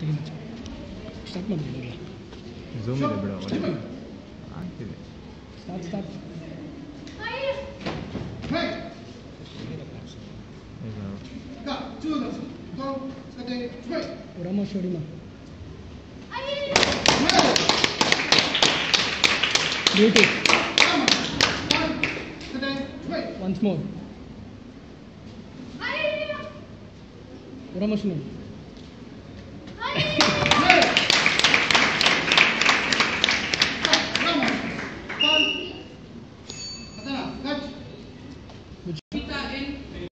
Start ಮಾಡ್ಬಿಡಿ. Zoom ಇದೆ ಬಿಡು ಆಗ್ತಿದೆ. ಸ್ಟಾರ್ಟ್ ಹೊಡಮ್ಮ ಹೊಡಿಮ. ಬ್ಯೂಟಿ. Once more. ಹೊಡಮ್ಮ ನೋಡಿ.